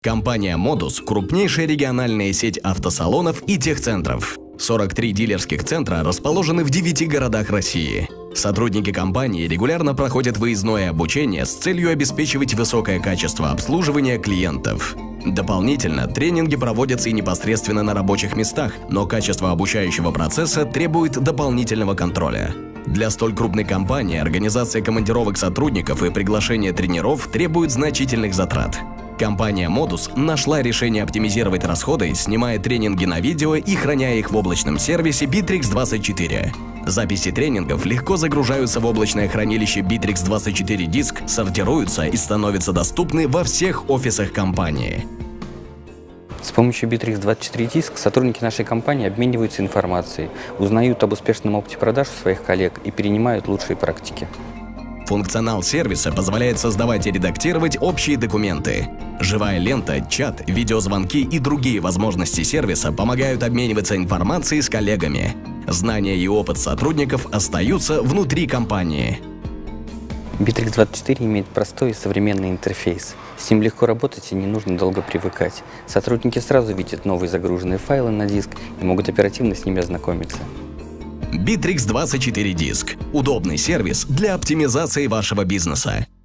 Компания Modus – крупнейшая региональная сеть автосалонов и техцентров. 43 дилерских центра расположены в 9 городах России. Сотрудники компании регулярно проходят выездное обучение с целью обеспечивать высокое качество обслуживания клиентов. Дополнительно, тренинги проводятся и непосредственно на рабочих местах, но качество обучающего процесса требует дополнительного контроля. Для столь крупной компании организация командировок сотрудников и приглашение тренеров требует значительных затрат. Компания Modus нашла решение оптимизировать расходы, снимая тренинги на видео и храня их в облачном сервисе Bittrex24. Записи тренингов легко загружаются в облачное хранилище Bittrex24 Disk, сортируются и становятся доступны во всех офисах компании. С помощью Bittrex24 Disk сотрудники нашей компании обмениваются информацией, узнают об успешном опыте продаж у своих коллег и перенимают лучшие практики. Функционал сервиса позволяет создавать и редактировать общие документы. Живая лента, чат, видеозвонки и другие возможности сервиса помогают обмениваться информацией с коллегами. Знания и опыт сотрудников остаются внутри компании. Bittrex24 имеет простой и современный интерфейс. С ним легко работать и не нужно долго привыкать. Сотрудники сразу видят новые загруженные файлы на диск и могут оперативно с ними ознакомиться. Bittrex24 Disk – удобный сервис для оптимизации вашего бизнеса.